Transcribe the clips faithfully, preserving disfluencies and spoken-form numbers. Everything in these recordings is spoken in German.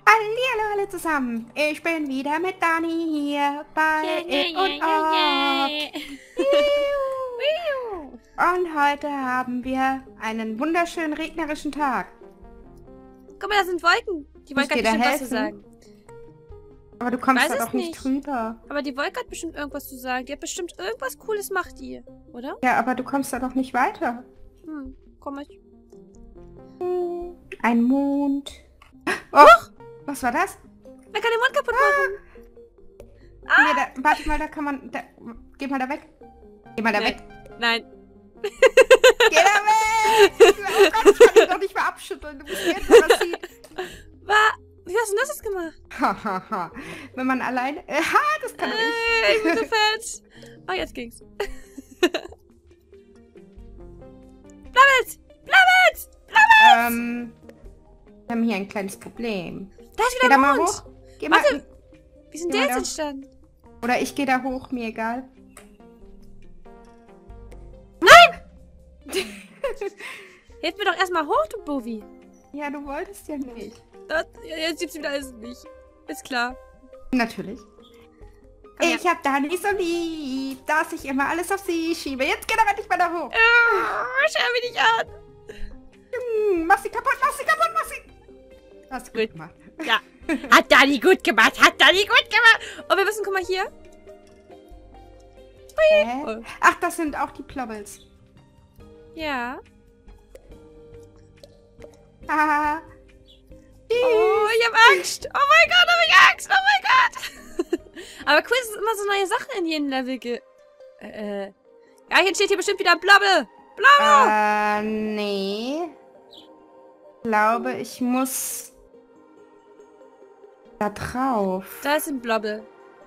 Hallihallo alle zusammen. Ich bin wieder mit Dani hier bei E und O. Und heute haben wir einen wunderschönen regnerischen Tag. Guck mal, da sind Wolken. Die Wolke hat bestimmt was zu sagen. Aber du kommst da doch nicht drüber. Aber die Wolke hat bestimmt irgendwas zu sagen. Die hat bestimmt irgendwas Cooles macht die, oder? Ja, aber du kommst da doch nicht weiter. Hm, komm ich. Ein Mond. Oh, was war das? Man kann den Mond kaputt machen. Ah. Nee, da, warte mal, da kann man... Da, geh mal da weg. Geh mal da Nein. weg. Nein. Geh da weg! Oh Gott, ich kann dich doch nicht mehr abschütteln. Du bist jetzt passiert. Was? Wie hast du das jetzt gemacht? Hahaha. Wenn man alleine... Äh, ha, das kann doch Ey, ich. ich bin so fett. Oh, jetzt ging's. Blabbelt! Blabbelt! Blabbelt! Ähm... Wir haben hier ein kleines Problem. Da ist Geh wieder da mal Mond. hoch. Geh mal... Warte. Wie sind Geh der mal jetzt da. entstanden? Oder ich gehe da hoch, mir egal. Hilf mir doch erstmal hoch, du Bovi. Ja, du wolltest ja nicht. Das, jetzt gibt's wieder alles nicht. Ist klar. Natürlich. Komm her. Ich hab Dani so lieb, dass ich immer alles auf sie schiebe. Jetzt geh aber nicht mehr da hoch. Oh, schau mich nicht an. Hm, mach sie kaputt, mach sie kaputt, mach sie... Hast du gut gemacht. Ja. Hat Dani gut gemacht, hat Dani gut gemacht. Oh, wir müssen, guck mal hier. Hä? Oh. Ach, das sind auch die Plobbles. Ja. Haha. Oh, ich hab Angst. Oh mein Gott, hab ich Angst. Oh mein Gott. Aber cool, dass es immer so neue Sachen in jedem Level gibt. Äh, äh. Ja, hier steht hier bestimmt wieder Blobbe. Blobbe. Äh, nee. Ich glaube, ich muss da drauf. Da ist ein Blobbe.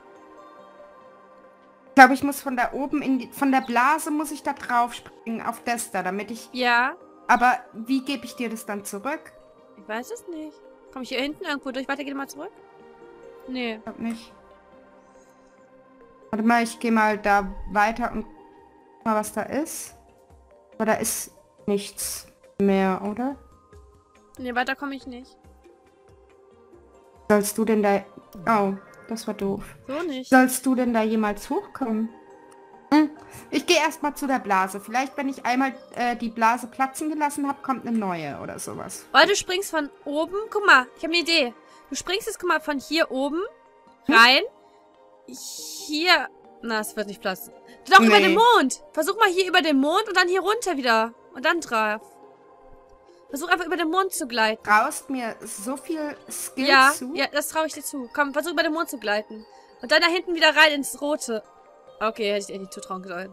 Ich glaube, ich muss von da oben in die, von der Blase muss ich da drauf springen, auf das da, damit ich... Ja. Aber wie gebe ich dir das dann zurück? Ich weiß es nicht. Komm ich hier hinten irgendwo durch? Warte, geh mal zurück. Nee. Ich glaube nicht. Warte mal, ich gehe mal da weiter und guck mal, was da ist. Aber da ist nichts mehr, oder? Nee, weiter komme ich nicht. Sollst du denn da... Oh, das war doof. So nicht. Sollst du denn da jemals hochkommen? Hm. Ich gehe erstmal zu der Blase. Vielleicht, wenn ich einmal äh, die Blase platzen gelassen habe, kommt eine neue oder sowas. Oh, du springst von oben. Guck mal, ich habe eine Idee. Du springst jetzt, guck mal, von hier oben rein. Hm? Hier. Na, es wird nicht platzen. Doch, Nee. über den Mond. Versuch mal hier über den Mond und dann hier runter wieder. Und dann drauf. Versuch einfach über den Mond zu gleiten. Traust mir so viel Skill Ja, zu? ja, das traue ich dir zu. Komm, versuch über den Mond zu gleiten. Und dann da hinten wieder rein ins Rote. Okay, hätte ich dir nicht zutrauen sollen.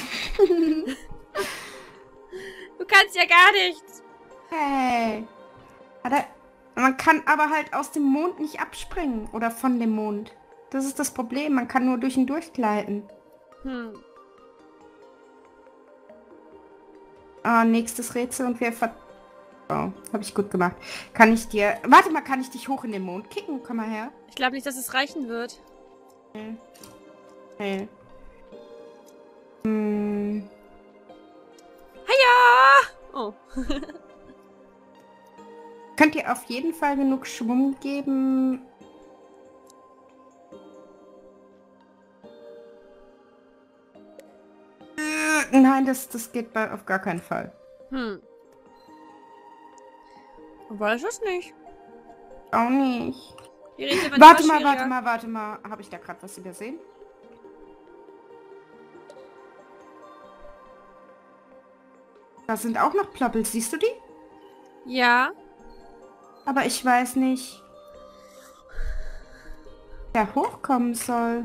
Du kannst ja gar nichts. Hey. Hat er, man kann aber halt aus dem Mond nicht abspringen. Oder von dem Mond. Das ist das Problem. Man kann nur durch ihn durchgleiten. Hm. Ah, nächstes Rätsel und wir ver... Oh, habe ich gut gemacht. Kann ich dir... Warte mal, kann ich dich hoch in den Mond kicken? Komm mal her. Ich glaube nicht, dass es reichen wird. Nee. Nee. Hm. Hiya! Oh. Könnt ihr auf jeden Fall genug Schwung geben? Äh, Nein, das, das geht bei, auf gar keinen Fall. Hm. Ich weiß es nicht. Auch nicht. Die Rätsel werden Warte immer mal, schwieriger. warte mal, warte mal. Habe ich da gerade was übersehen? Da sind auch noch Ploppels, siehst du die? Ja. Aber ich weiß nicht, wer hochkommen soll.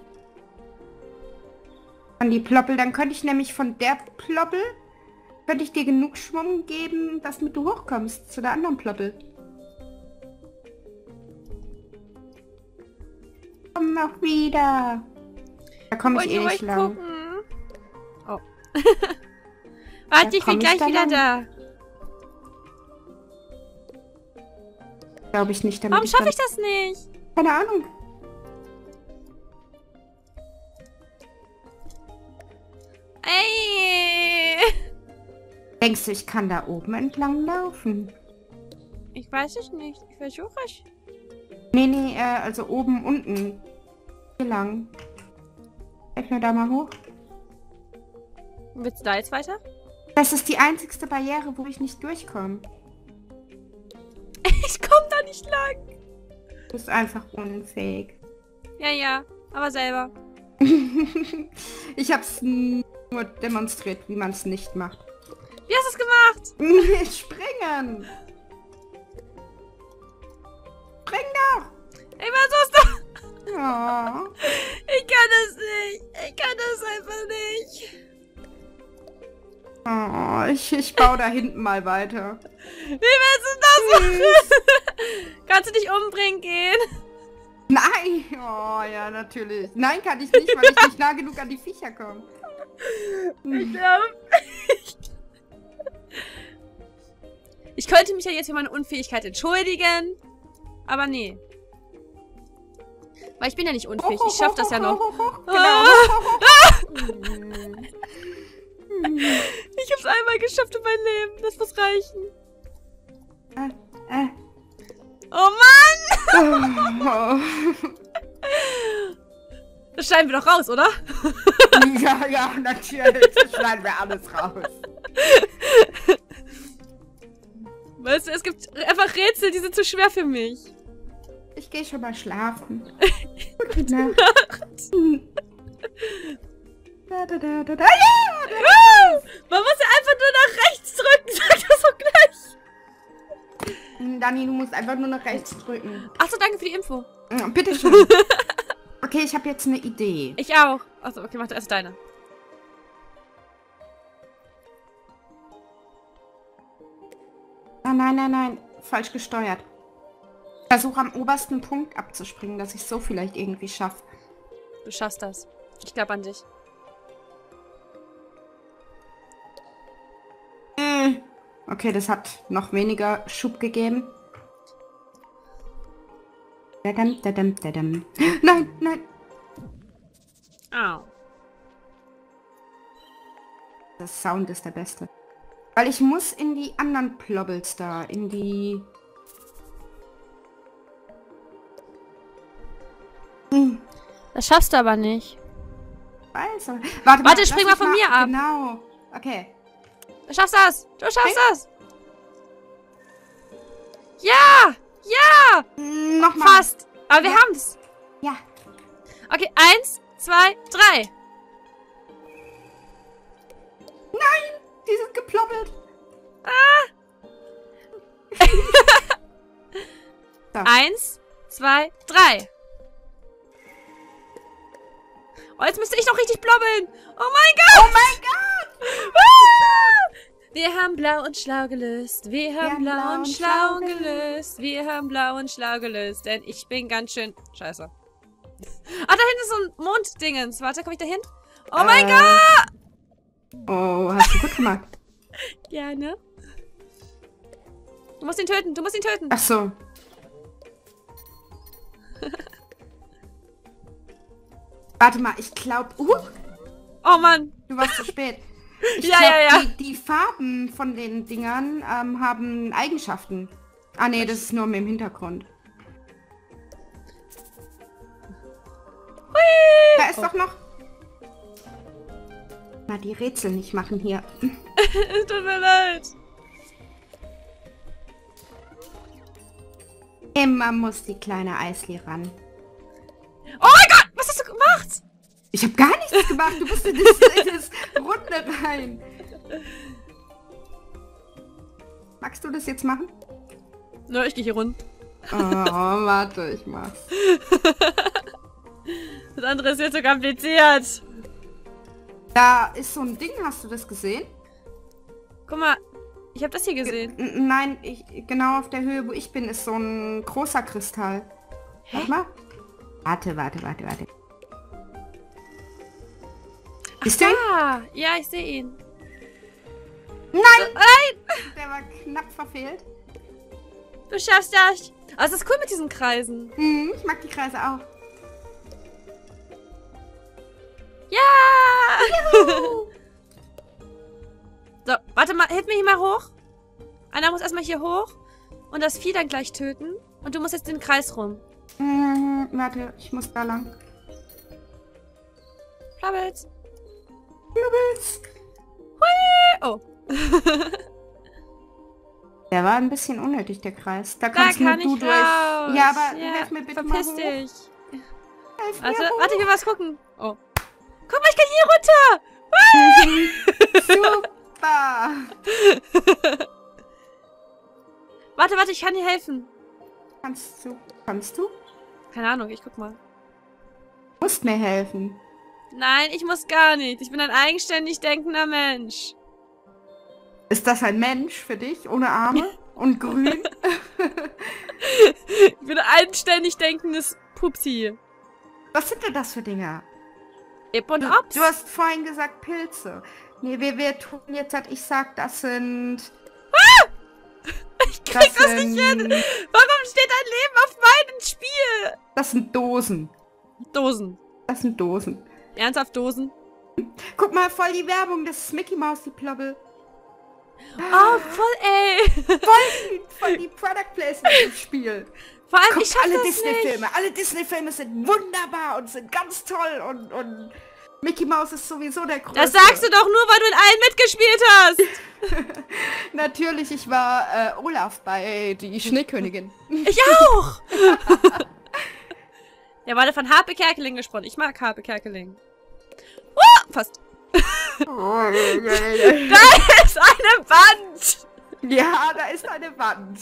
An die Ploppel, dann könnte ich nämlich von der Ploppel, könnte ich dir genug Schwung geben, dass mit du hochkommst zu der anderen Ploppel. Komm noch wieder. Da komme ich eh nicht lang. Gucken. Oh. Warte, Da ich komm bin ich gleich da wieder lang. da. Glaube ich nicht. Damit Warum schaffe dann- ich das nicht? Keine Ahnung. Ey! Denkst du, ich kann da oben entlang laufen? Ich weiß es nicht. Ich versuche es. Nee, nee, äh, also oben, unten. Hier lang. Helf mir da mal hoch. Willst du da jetzt weiter? Das ist die einzigste Barriere, wo ich nicht durchkomme. Ich komm da nicht lang. Du bist einfach unfähig. Ja, ja, aber selber. Ich hab's nur demonstriert, wie man es nicht macht. Wie hast du es gemacht? Springen! Spring doch! Ey, was ist das? Oh. Ich kann das nicht. Ich kann das einfach nicht. Oh, ich, ich baue da hinten mal weiter. Wie willst du das machen? Kannst du dich umbringen gehen? Nein! Oh ja, natürlich. Nein, kann ich nicht, weil ich nicht nah genug an die Viecher komme. Ich glaube... Ich könnte mich ja jetzt für meine Unfähigkeit entschuldigen. Aber nee. Weil ich bin ja nicht unfähig. Ich schaff das ja noch. Genau. Ich hab's einmal geschafft in meinem Leben. Das muss reichen. Äh, äh. Oh Mann! Oh. Das schneiden wir doch raus, oder? Ja, ja, natürlich. Das schneiden wir alles raus. Weißt du, es gibt einfach Rätsel, die sind zu schwer für mich. Ich gehe schon mal schlafen. Gute Nacht. Da, da, da, da, da. Ja, da. Uh, man muss ja einfach nur nach rechts drücken, sag das auch gleich. Dani, du musst einfach nur nach rechts drücken. Achso, danke für die Info. Bitte schön. Okay, ich habe jetzt eine Idee. Ich auch. Achso, okay, mach du erst deine. Ah, nein, nein, nein. Falsch gesteuert. Versuche am obersten Punkt abzuspringen, dass ich so vielleicht irgendwie schaffe. Du schaffst das. Ich glaube an dich. Okay, das hat noch weniger Schub gegeben. Dadam, dadam, dadam. Nein, nein. Au. Das Sound ist der beste. Weil ich muss in die anderen Plobbles da, in die... Hm. Das schaffst du aber nicht. Weiß, aber... Warte, Warte, spring mal von mal mir ab. Genau. Okay. Du schaffst das. Du schaffst das. Ja. Ja. Nochmal. Fast. Aber wir Ja. haben's. Ja. Okay, eins, zwei, drei. Nein, die sind geploppelt. So. Eins, zwei, drei. Oh, jetzt müsste ich noch richtig blobbeln. Oh mein Gott. Oh mein Gott. Ah! Wir haben blau und schlau gelöst. Wir haben haben blau und schlau gelöst. Wir haben blau und schlau gelöst. Denn ich bin ganz schön... Scheiße. Ah, da hinten ist so ein Monddingens. Warte, komm ich da hin? Oh mein Äh. Gott. Oh, hast du gut gemacht. Gerne. Du musst ihn töten. Du musst ihn töten. Ach so. Warte mal, ich glaube... Uh, Oh Mann. du warst zu spät. Ich Ja, glaub, ja, ja. Die, die Farben von den Dingern ähm, haben Eigenschaften. Ah nee, das ist nur im Hintergrund. Hui. Da ist doch noch... Na, die Rätsel nicht machen hier. Es tut mir leid. Immer muss die kleine Eisli ran. Oh mein Gott. Was hast du gemacht? Ich habe gar nichts gemacht. Du musst in das, in das Runde rein. Magst du das jetzt machen? Nö, ich gehe hier rund. Oh, warte, ich mach's. Das andere ist jetzt so kompliziert. Da ist so ein Ding, hast du das gesehen? Guck mal, ich habe das hier gesehen. N nein, ich, genau auf der Höhe, wo ich bin, ist so ein großer Kristall. Hä? Warte mal. Warte, warte, warte, warte. Ist der? Ah, ja, ich sehe ihn. Nein! Nein! Der war knapp verfehlt. Du schaffst das. Oh, es ist cool mit diesen Kreisen. Hm, ich mag die Kreise auch. Ja! So, warte mal, hilf mir hier mal hoch. Anna muss erstmal hier hoch und das Vieh dann gleich töten. Und du musst jetzt den Kreis rum. Hm, warte, ich muss da lang. Flabbels. Flabbels. Hui! Oh. Der war ein bisschen unnötig, der Kreis. Da Da kannst kann nur ich du raus. durch. Ja, aber Ja, helf mir bitte verpiss mal hoch. dich. Helf mir Warte, hoch. warte, ich will was gucken. Oh. Guck mal, ich kann hier runter. Super. Warte, warte, ich kann dir helfen. Kannst du? Kannst du? Keine Ahnung, ich guck mal. Du musst mir helfen. Nein, ich muss gar nicht. Ich bin ein eigenständig denkender Mensch. Ist das ein Mensch für dich? Ohne Arme? Und grün? Ich bin ein eigenständig denkendes Pupsi. Was sind denn das für Dinger? Ip und Du, Ops. du hast vorhin gesagt Pilze. Nee, wir, wir tun jetzt, dass ich sag, das sind... Ich krieg das, sind, nicht hin. Warum steht ein Leben auf meinem Spiel? Das sind Dosen. Dosen. Das sind Dosen. Ernsthaft Dosen? Guck mal, voll die Werbung. Das ist Mickey Mouse, die Plobbel. Oh, voll ey. Voll die, voll die Product Placement im Spiel. Vor allem, Guck, ich schaff alle das Disney-Filme. nicht. Alle Disney-Filme sind wunderbar und sind ganz toll. Und, und Mickey Mouse ist sowieso der Größte. Das sagst du doch nur, weil du in allen mitgespielt hast. Natürlich, ich war äh, Olaf bei Die Schneekönigin. Ich auch. Ja, wurde von Harpe Kerkeling gesprochen. Ich mag Harpe Kerkeling. Oh, fast. Da ist eine Wand. Ja, da ist eine Wand.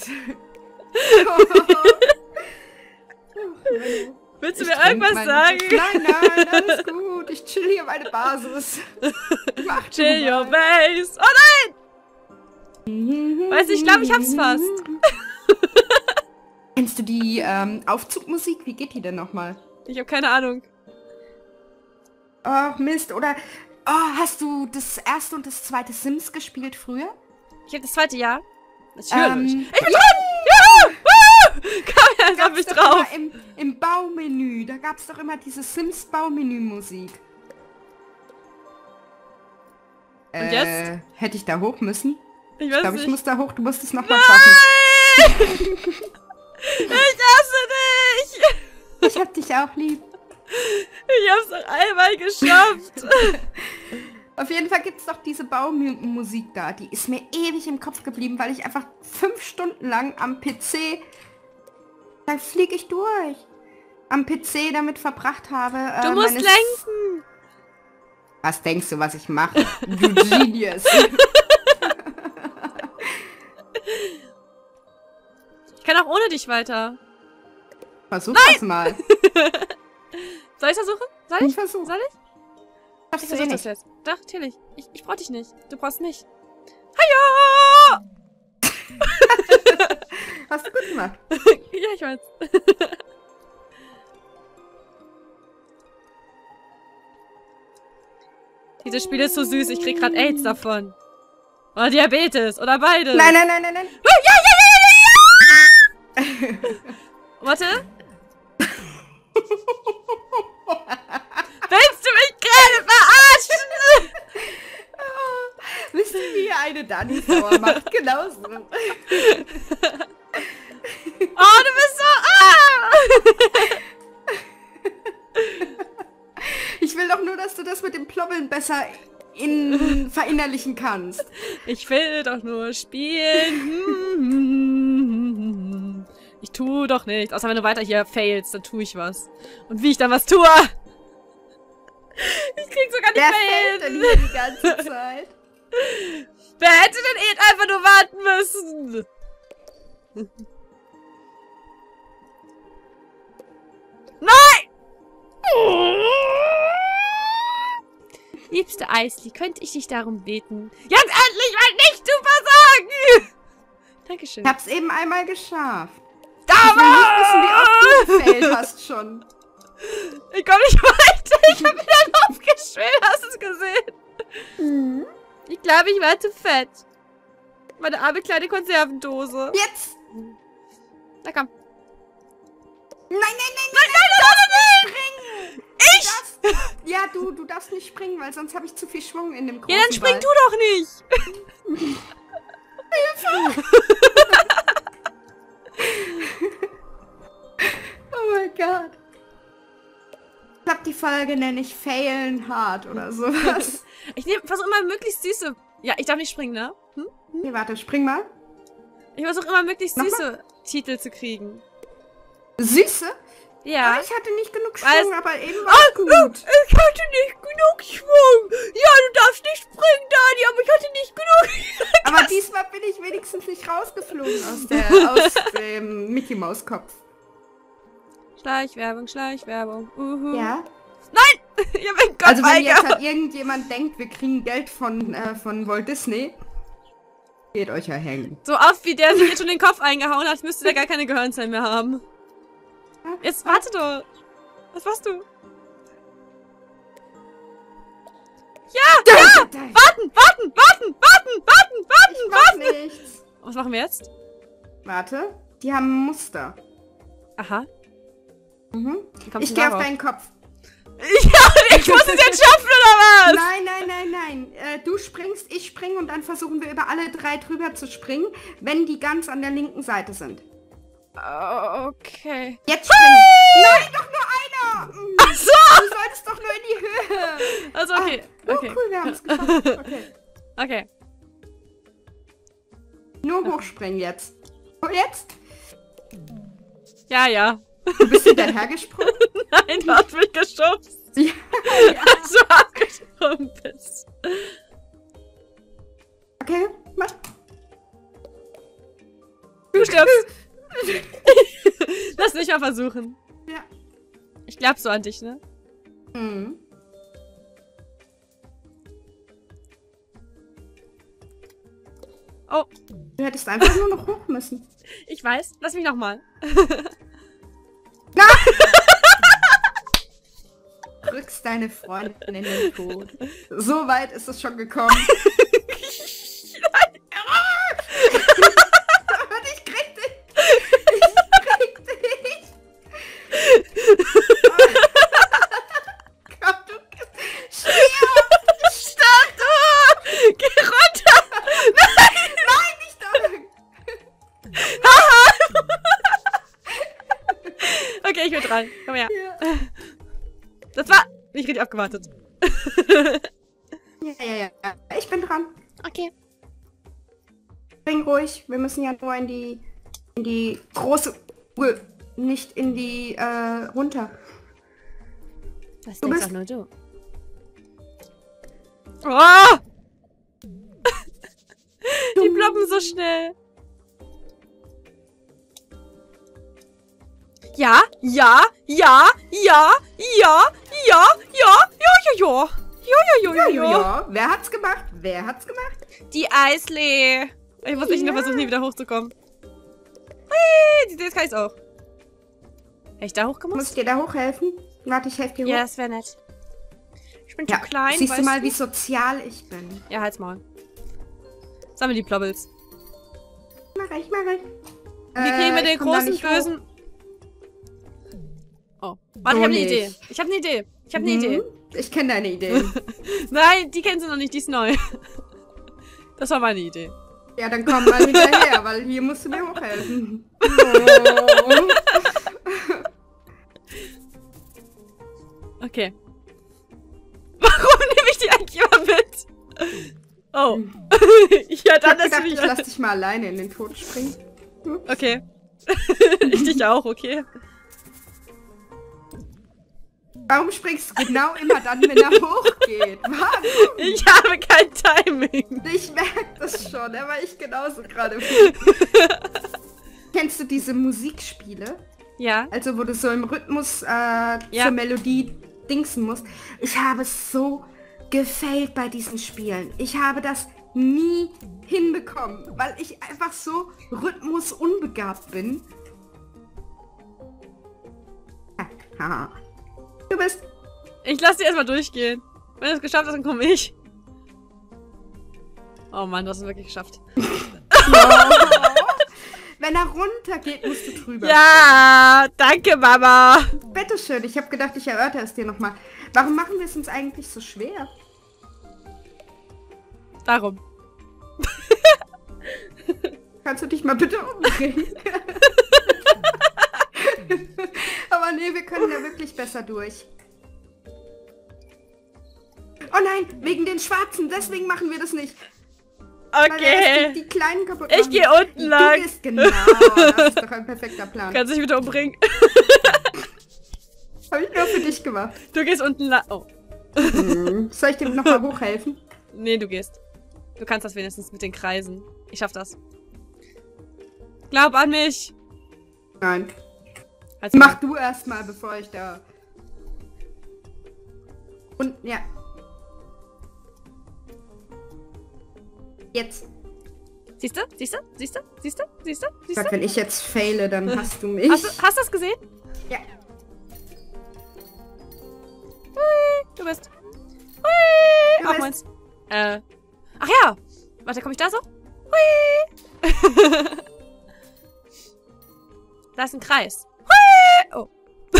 Willst du Ich mir trink irgendwas meine- sagen? Nein, nein, alles gut. Ich chill hier meine Basis. Mach du Chill your mal. base. Oh nein! Weißt du, ich glaube, ich hab's fast. Kennst du die ähm, Aufzugmusik? Wie geht die denn nochmal? Ich habe keine Ahnung. Oh, Mist. Oder oh, hast du das erste und das zweite Sims gespielt früher? Ich habe das zweite Jahr. Natürlich. Ähm, Ich bin dran! Juhu! Woo! Komm, jetzt hab ich doch drauf. immer Im, Im Baumenü, da gab es doch immer diese Sims-Baumenü-Musik. Und äh, jetzt? Hätte ich da hoch müssen? Ich Ich weiß glaube, ich nicht. muss da hoch. Du musst es nochmal schaffen. Ich hasse dich! Ich hab dich auch lieb. Ich hab's noch einmal geschafft. Auf jeden Fall gibt es doch diese Baumusik da. Die ist mir ewig im Kopf geblieben, weil ich einfach fünf Stunden lang am P C... Da fliege ich durch. Am P C damit verbracht habe. Äh, Du musst meine- lenken. Was denkst du, was ich mache? Du Genius. Ich kann auch ohne dich weiter. Versuch das mal. Soll ich versuchen? Soll Ich ich? versuch. Soll ich? Ich Schaffst du eh versuch das nicht. jetzt. Doch, natürlich. Ich, ich brauch dich nicht. Du brauchst mich. Haja! Hast du gut gemacht. Ja, ich weiß. Dieses Spiel ist so süß. Ich krieg grad AIDS davon. Oder Diabetes. Oder beides. Nein, nein, nein, nein, nein. Oh, ja, ja, ja, ja, ja, ja! Warte. Willst du mich gerade verarschen? Wisst ihr, wie ihr eine Dani sauer macht? Genauso. Oh, du bist so... Ah! Ich will doch nur, dass du das mit dem Plobbeln besser in verinnerlichen kannst. Ich will doch nur spielen. Ich tue doch nichts. Außer wenn du weiter hier failst, dann tue ich was. Und wie ich dann was tue. Ich krieg sogar nicht Der mehr fällt denn hin. hier die ganze Zeit. Wer hätte denn eh einfach nur warten müssen? Nein! Liebste Eisli, könnte ich dich darum beten? Jetzt endlich mal nicht zu versagen! Dankeschön. Ich hab's eben einmal geschafft. Da Ich will nicht wissen, wie oft du gefailt hast schon. Ich komm nicht weiter. Ich hab wieder aufgeschwellt. Hast du es gesehen? Mhm. Ich glaube, ich war zu fett. Meine arme kleine Konservendose. Jetzt! Na komm. Nein, nein, nein, Nein, nein, nein, nein, nein! Ich? das! Ja, du, du darfst nicht springen, weil sonst habe ich zu viel Schwung in dem großen Ja, dann spring Ball. du doch nicht. Oh mein Gott. Ich glaube, die Folge nenne ich Failen hart oder sowas. Ich versuche immer möglichst süße... Ja, ich darf nicht springen, ne? Hm? Hm? Nee, warte, spring mal. Ich versuche immer möglichst Mach süße mal. Titel zu kriegen. Süße? Ja. Ah, ich hatte nicht genug Schwung, Weiß- aber eben war es gut. Ich hatte nicht genug Schwung. Ja, du darfst nicht springen, Dani, aber ich hatte nicht genug. Aber diesmal bin ich wenigstens nicht rausgeflogen aus, der, aus dem Mickey Maus Kopf. Schleichwerbung, Schleichwerbung. Uhu. Ja. Ich hab meinen Kopf Also wenn jetzt eingehauen. halt irgendjemand denkt, wir kriegen Geld von, äh, von Walt Disney, geht euch ja hängen. So oft wie der sich jetzt schon den Kopf eingehauen hat, müsste der gar keine Gehirnzellen mehr haben. Jetzt warte doch. Was machst du? Ja! Ja! Warten! Warten! Warten! Warten! Warten! Ich Warten! mach nichts. Was machen wir jetzt? Warte, die haben ein Muster. Aha. Mhm. Wie kommst Ich du gehe auf darauf? deinen Kopf. Ja, ich muss es jetzt schaffen, oder was? Nein, nein, nein, nein. Äh, du springst, ich springe und dann versuchen wir über alle drei drüber zu springen, wenn die ganz an der linken Seite sind. Oh, okay. Jetzt springen. Nein, doch nur einer. Mm, Ach so! Du solltest doch nur in die Höhe. Also, okay. Ah, oh, Okay. cool, wir haben es geschafft. Okay. Okay. Nur hochspringen jetzt. Und jetzt? Ja, ja. Du bist hinterhergesprungen? Nein, du hast mich geschubst. Ja. Als du abgesprungen bist. Okay, mach. Du stirbst. Lass mich mal versuchen. Ja. Ich glaub so an dich, ne? Mhm. Oh, Du hättest einfach nur noch hoch müssen. ich weiß. Lass mich nochmal. Na! Drückst deine Freundin in den Tod. So weit ist es schon gekommen. Und ich krieg dich. Ich krieg dich. Komm, du stirb. Stopp, du! Geh runter! Nein, nicht da. Okay, ich bin dran. Komm her. Ja. Das war nicht richtig abgewartet. Ja, ja, ja. Ich bin dran. Okay. Spring ruhig. Wir müssen ja nur in die in die große Uhr, nicht in die äh, runter. Das Du denkst bist- auch nur du. Oh! Die ploppen so schnell. Ja, ja, ja, ja, ja, ja, ja, ja, ja, ja. Ja, ja, ja, Ja, ja, ja, ja. ja. Wer hat's gemacht? Wer hat's gemacht? Die Eislee. Ich muss echt nur Ja. versuchen, hier wieder hochzukommen. Hui, jetzt kann ich's auch. Hätte ich da Muss hochgemusst? ich dir da hochhelfen? Warte, ich helfe dir hoch. Ja, das wäre nett. Ich bin Ja, zu klein, siehst du weißt mal, wie sozial ich bin. Ja, halt's mal. Sammel die Plobbles. Mach ich, mach ich. Wie kriegen wir den großen, bösen... Oh, warte, ich So habe eine nicht. Idee. Ich habe eine Idee. Ich habe eine Mhm. Idee. Ich kenne deine Idee. Nein, die kennen sie noch nicht, die ist neu. Das war meine Idee. Ja, dann komm mal hinterher, weil hier musst du mir hochhelfen. Oh. Okay. Warum nehme ich die eigentlich immer mit? Oh. Ja, Ich dann hab dass gedacht, du mich... ich lass dich mal alleine in den Tod springen. Okay. Ich dich auch, okay. Warum springst du genau immer dann, wenn er hochgeht? Warum? Ich habe kein Timing. Ich merke das schon, da war ich genauso gerade. Kennst du diese Musikspiele? Ja. Also wo du so im Rhythmus äh, zur Melodie dingsen musst. Ich habe so gefailt bei diesen Spielen. Ich habe das nie hinbekommen, weil ich einfach so rhythmusunbegabt bin. Haha. Du bist... Ich lass die erstmal durchgehen. Wenn du es geschafft hast, dann komme ich. Oh Mann, du hast es wirklich geschafft. Wenn er runtergeht, musst du drüber. Ja, danke, Mama. Bitteschön, ich habe gedacht, ich erörtere es dir nochmal. Warum machen wir es uns eigentlich so schwer? Darum. Kannst du dich mal bitte umdrehen? Aber Oh nee, wir können da wirklich besser durch. Oh nein, wegen den Schwarzen, deswegen machen wir das nicht. Okay. Die, die kleinen kaputt ich gehe unten lang. Du gehst, genau, das ist doch ein perfekter Plan. Kannst du mich bitte umbringen? Hab ich nur für dich gemacht. Du gehst unten lang. Oh. Hm. Soll ich dir nochmal hochhelfen? Nee, du gehst. Du kannst das wenigstens mit den Kreisen. Ich schaff das. Glaub an mich. Nein. Also mach du erstmal, bevor ich da... Und, ja. Jetzt. Siehst du? Siehst du? Siehst du? Siehst du? Siehst du? Siehst Gott, du? wenn ich jetzt faile, dann hast du mich. Hast du hast du das gesehen? Ja. Hui, du bist. Hui. Du Auch bist. meins. Äh. Ach ja. Warte, komm ich da so? Hui. Da ist ein Kreis. Hui. Oh.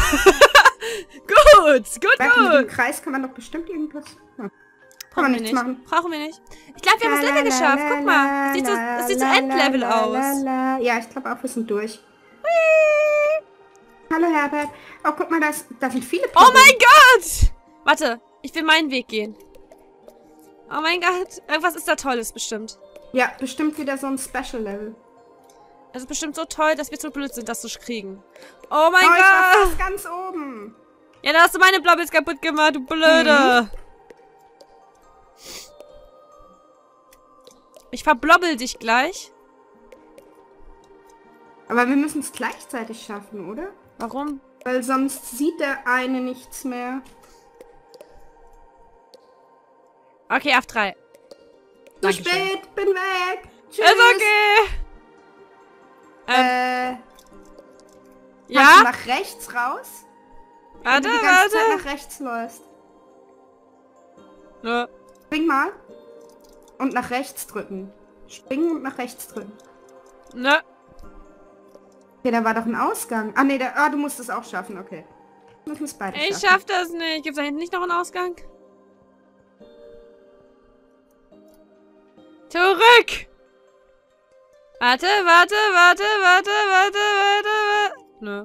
gut, gut, Mit dem gut. Kreis kann man doch bestimmt irgendwas... Hm. Kann Brauchen man wir nichts nicht. machen. Brauchen wir nicht. Ich glaube, wir haben das Level geschafft. Guck mal. Das sieht so, das sieht so Endlevel aus. Ja, ich glaube auch, wir sind durch. Hallo Herbert. Oh, guck mal, da, ist, da sind viele Oh mein Gott! Warte, ich will meinen Weg gehen. Oh mein Gott, irgendwas ist da Tolles bestimmt. Ja, bestimmt wieder so ein Special-Level. Es ist bestimmt so toll, dass wir zu blöd sind, das zu kriegen. Oh mein Oh, ich war Gott! fast ganz oben. Ja, da hast du meine Blobbles kaputt gemacht, du Blöde. Mhm. Ich verblobbel dich gleich. Aber wir müssen es gleichzeitig schaffen, oder? Warum? Weil sonst sieht der eine nichts mehr. Okay, auf drei. Zu Dankeschön. spät, bin weg. Tschüss. Ist okay. Ähm, Äh, ja? kannst du nach rechts raus? Warte, Wenn du die ganze Zeit warte. nach rechts läufst. Nö. Spring mal. Und nach rechts drücken. Springen und nach rechts drücken. Nö. Okay, da war doch ein Ausgang. Ah, nee, da, ah, du musst es auch schaffen, okay. Wir müssen es beide Ich schaffen. schaff das nicht. Gibt's da hinten nicht noch einen Ausgang? Zurück! Warte, warte, warte, warte, warte, warte, warte. Nö.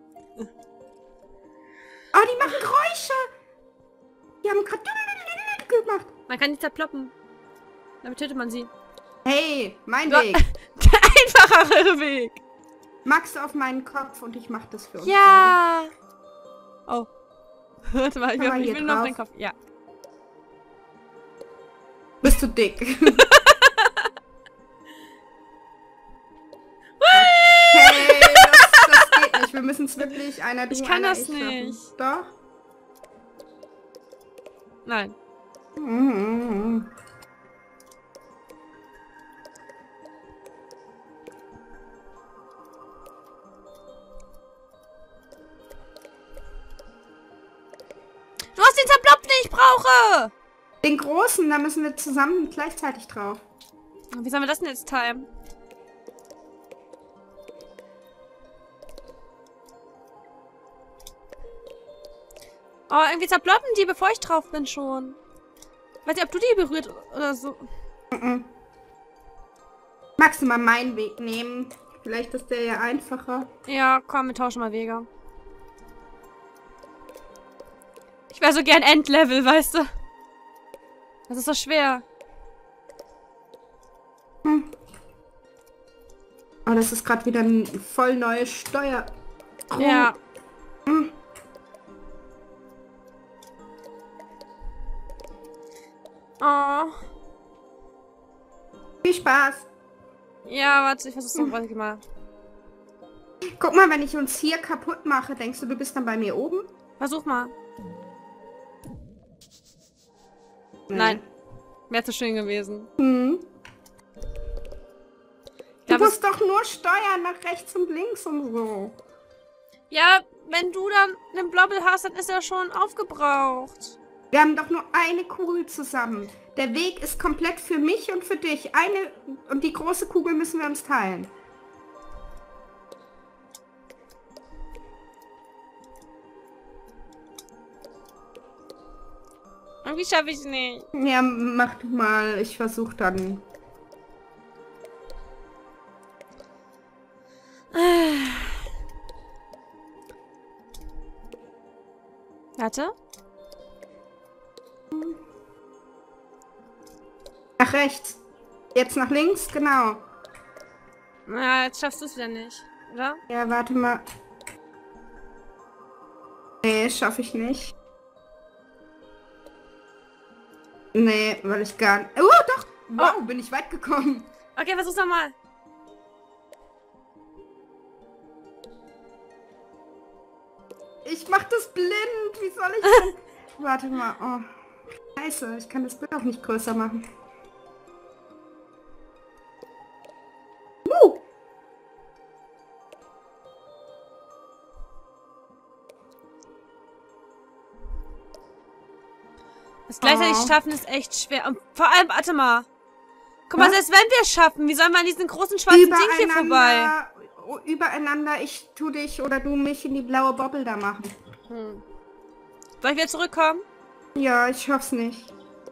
Oh, die machen Geräusche. Die haben gerade gemacht. Man kann die zerploppen. Damit tötet man sie. Hey, mein Ja. Weg. Der einfachere Weg. Magst du auf meinen Kopf und ich mach das für uns. Ja. Oh. Warte mal, ich, Komm mal will- ich hier will nur auf drauf. den Kopf. Ja. Bist du dick? Okay, das, das geht nicht. Wir müssen es wirklich einer du, Ich kann einer das ich schaffen. nicht. Doch. Nein. Mhm. Du hast den zerploppt, den ich brauche. Den großen, da müssen wir zusammen gleichzeitig drauf. Wie sollen wir das denn jetzt timen? Oh, irgendwie zerploppen die, bevor ich drauf bin schon. Weiß nicht, ob du die berührt oder so. Mhm. Magst du mal meinen Weg nehmen? Vielleicht ist der ja einfacher. Ja, komm, wir tauschen mal Wege. Ich wäre so gern Endlevel, weißt du? Das ist so schwer. Hm. Oh, das ist gerade wieder ein voll neues Steuer. Oh. Ja. Hm. Oh. Viel Spaß. Ja, warte, ich versuch's noch mal. Guck mal, wenn ich uns hier kaputt mache, denkst du, du bist dann bei mir oben? Versuch mal. Nee. Nein. Wäre zu schön gewesen. Hm. Du Ja, musst doch nur steuern nach rechts und links und so. Ja, wenn du dann einen Blobbel hast, dann ist er schon aufgebraucht. Wir haben doch nur eine Kugel zusammen. Der Weg ist komplett für mich und für dich. Eine und die große Kugel müssen wir uns teilen. Irgendwie schaffe ich es nicht. Ja, mach du mal. Ich versuche dann. Warte. Nach rechts. Jetzt nach links, genau. Na, jetzt schaffst du es wieder nicht, oder? Ja, warte mal. Nee, schaffe ich nicht. Nee, weil ich gar nicht... Oh, doch! Wow, Oh. bin ich weit gekommen. Okay, versuch's nochmal. Ich mach das blind. Wie soll ich denn... Warte mal. Oh. Scheiße, ich kann das Bild auch nicht größer machen. Uh. Das gleichzeitig Oh. schaffen ist echt schwer. Und vor allem, warte mal. Guck mal, Was? selbst wenn wir es schaffen, wie sollen wir an diesen großen schwarzen Ding hier vorbei? Übereinander, übereinander, ich tu dich oder du mich in die blaue Bobble da machen. Hm. Soll ich wieder zurückkommen? Ja, ich schaff's nicht.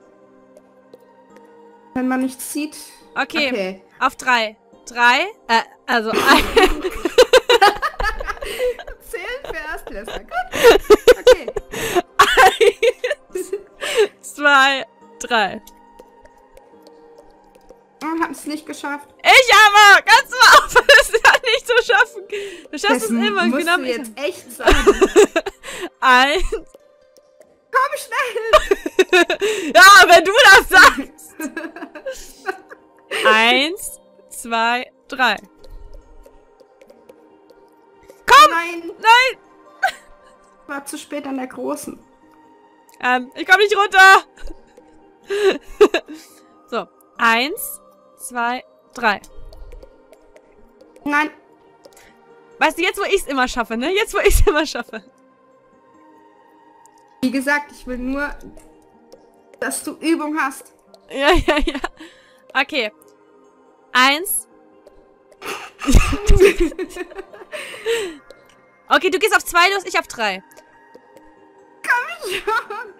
Wenn man nichts sieht. Okay, Okay. auf drei. Drei, äh, also ein. Zählen für Erstklässler. Gut. Okay. Eins, zwei, drei. Oh, hab's nicht geschafft. Ich aber! Kannst du mal aufhören, das ja nicht zu schaffen? Du schaffst Das es immer. musst Genau du wie ich. jetzt echt sagen. Eins. Komm schnell! Ja, wenn du das sagst! Eins, zwei, drei. Komm! Nein, Nein! war zu spät an der Großen. Ähm, ich komm nicht runter! So, eins, zwei, drei. Nein. Weißt du, jetzt wo ich's immer schaffe, ne? Jetzt wo ich's immer schaffe. Wie gesagt, ich will nur, dass du Übung hast. Ja, ja, ja. Okay. Eins. Okay, du gehst auf zwei los, ich auf drei. Komm schon!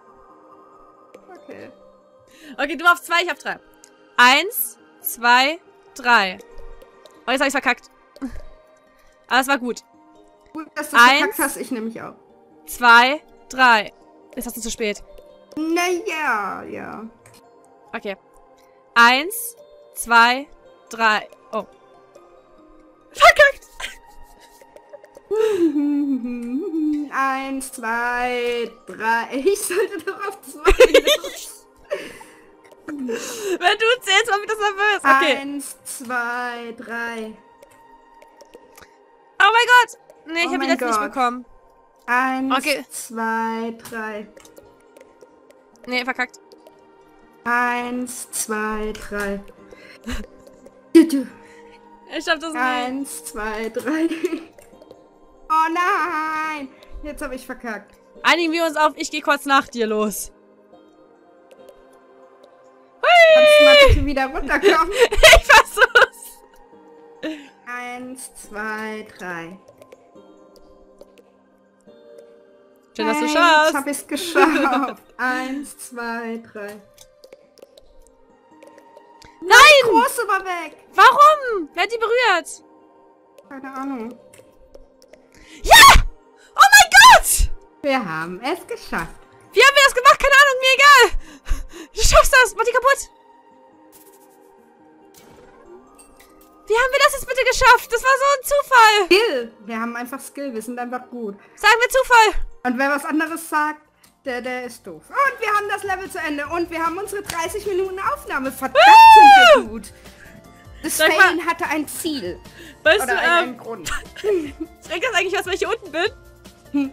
Okay. Okay, du auf zwei, ich auf drei. Eins, zwei, drei. Oh, jetzt hab ich's verkackt. Aber es war gut. Gut, dass du Eins. verkackt hast, ich nämlich auch. Zwei, drei. Jetzt hast du zu spät. Naja, ja. Okay. Eins, zwei, drei. Oh. Verkackt! Eins, zwei, drei. Ich sollte doch auf zwei. Wenn du zählst, mach ich das nervös. Okay. Eins, zwei, drei. Oh mein Gott! Nee, ich Oh hab die mein letzte nicht Gott. bekommen. Eins, Okay. zwei, drei. Nee, verkackt. Eins, zwei, drei. Du, du. Ich schaff das nicht. Eins, zwei, drei. Oh nein! Jetzt habe ich verkackt. Einigen wir uns auf, ich gehe kurz nach dir los. Kannst du mal bitte wieder runterkommen? Ich versuch's. Eins, zwei, drei. Schön, dass du Hey, schaffst. Jetzt habe ich es geschafft. Eins, zwei, drei. Nein! Große war weg. Warum? Wer hat die berührt? Keine Ahnung. Ja! Oh mein Gott! Wir haben es geschafft. Wie haben wir das gemacht? Keine Ahnung, mir egal. Du schaffst das. Mach die kaputt. Wie haben wir das jetzt bitte geschafft? Das war so ein Zufall. Skill. Wir haben einfach Skill. Wir sind einfach gut. Sagen wir Zufall. Und wer was anderes sagt, der, der ist doof. Und wir haben das Level zu Ende. Und wir haben unsere dreißig Minuten Aufnahme. Verdammt sind wir gut. Das Sag mal- Failen hatte ein Ziel. Weißt Oder du, ein, ähm, einen Grund. trägt das eigentlich was, wenn ich hier unten bin?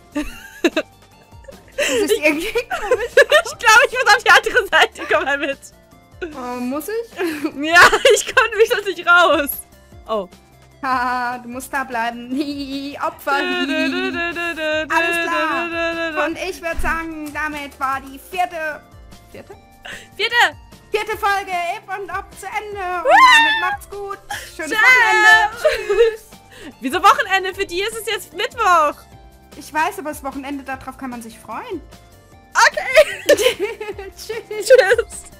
Das ist irgendwie komisch. Ich glaube, ich muss auf die andere Seite. Komm mal mit. Oh, muss ich? Ja, ich komme nämlich sonst nicht raus. Oh. Haha, du musst da bleiben. Hihi, Opfer. Hihi. Alles Alles klar. Und ich würde sagen, damit war die vierte... Vierte? Vierte. Vierte Folge Ip und Op zu Ende. Und damit macht's gut. Schönes Ciao. Wochenende. Tschüss. Wieso Wochenende? Für die ist es jetzt Mittwoch. Ich weiß, aber das Wochenende, darauf kann man sich freuen. Okay. Tschüss. Tschüss.